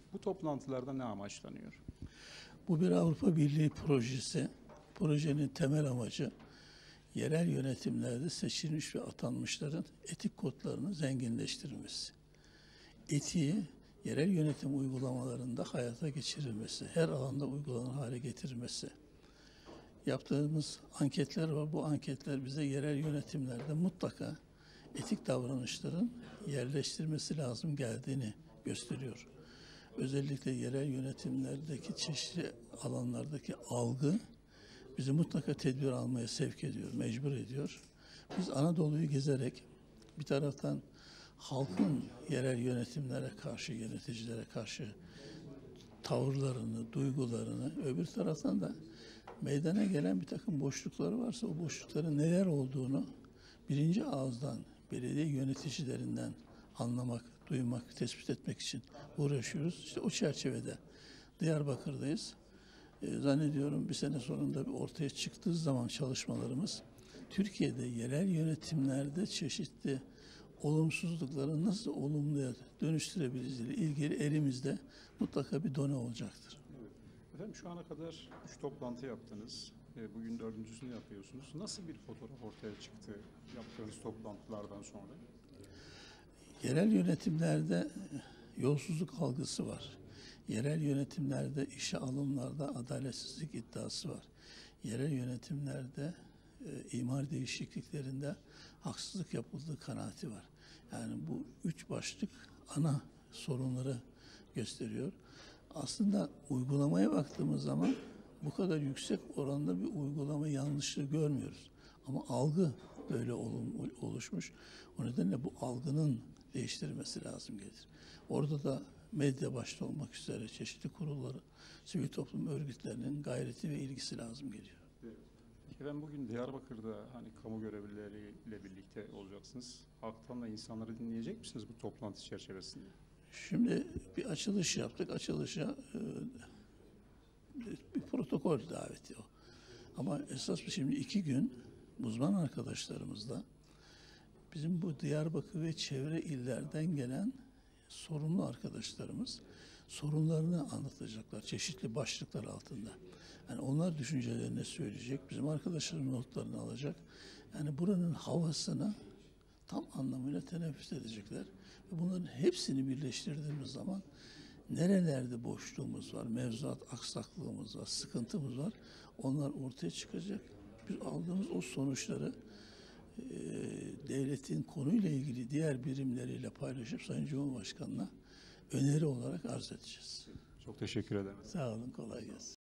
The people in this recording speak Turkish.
Bu toplantılarda ne amaçlanıyor? Bu bir Avrupa Birliği projesi. Projenin temel amacı yerel yönetimlerde seçilmiş ve atanmışların etik kodlarını zenginleştirilmesi. Etiği yerel yönetim uygulamalarında hayata geçirilmesi, her alanda uygulanır hale getirilmesi. Yaptığımız anketler var. Bu anketler bize yerel yönetimlerde mutlaka etik davranışların yerleştirmesi lazım geldiğini gösteriyor. Özellikle yerel yönetimlerdeki çeşitli alanlardaki algı bizi mutlaka tedbir almaya sevk ediyor, mecbur ediyor. Biz Anadolu'yu gezerek bir taraftan halkın yerel yönetimlere karşı, yöneticilere karşı tavırlarını, duygularını, öbür taraftan da meydana gelen bir takım boşlukları varsa o boşlukların neler olduğunu birinci ağızdan, belediye yöneticilerinden anlamak, duymak, tespit etmek için uğraşıyoruz. İşte o çerçevede Diyarbakır'dayız. Zannediyorum bir sene sonunda ortaya çıktığı zaman çalışmalarımız Türkiye'de yerel yönetimlerde çeşitli olumsuzlukları nasıl olumluya dönüştürebiliriz ile ilgili elimizde mutlaka bir done olacaktır. Efendim şu ana kadar 3 toplantı yaptınız. Bugün dördüncüsünü yapıyorsunuz. Nasıl bir fotoğraf ortaya çıktı yaptığınız toplantılardan sonra? Yerel yönetimlerde yolsuzluk algısı var. Yerel yönetimlerde işe alımlarda adaletsizlik iddiası var. Yerel yönetimlerde imar değişikliklerinde haksızlık yapıldığı kanaati var. Yani bu üç başlık ana sorunları gösteriyor. Aslında uygulamaya baktığımız zaman bu kadar yüksek oranda bir uygulama yanlışlığı görmüyoruz. Ama algı böyle oluşmuş. O nedenle bu algının değiştirilmesi lazım gelir. Orada da medya başta olmak üzere çeşitli kurulları, sivil toplum örgütlerinin gayreti ve ilgisi lazım geliyor. Evet. Peki ben bugün Diyarbakır'da hani kamu görevlileriyle birlikte olacaksınız. Halktan da insanları dinleyecek misiniz bu toplantı çerçevesinde? Şimdi bir açılış yaptık. Açılışa bir protokol daveti o. Ama esas şimdi 2 gün uzman arkadaşlarımızla bizim bu Diyarbakır ve çevre illerden gelen sorumlu arkadaşlarımız sorunlarını anlatacaklar çeşitli başlıklar altında. Yani onlar düşüncelerini söyleyecek, bizim arkadaşların notlarını alacak. Yani buranın havasını tam anlamıyla teneffüs edecekler. Ve bunların hepsini birleştirdiğimiz zaman nerelerde boşluğumuz var, mevzuat aksaklığımız var, sıkıntımız var. Onlar ortaya çıkacak. Biz aldığımız o sonuçları devletin konuyla ilgili diğer birimleriyle paylaşıp Sayın Cumhurbaşkanı'na öneri olarak arz edeceğiz. Çok teşekkür ederim. Sağ olun, kolay gelsin.